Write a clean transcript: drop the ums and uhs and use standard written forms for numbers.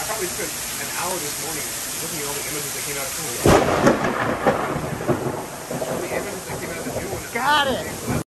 probably spent an hour this morning looking at all the images that came out of the new one. Got it.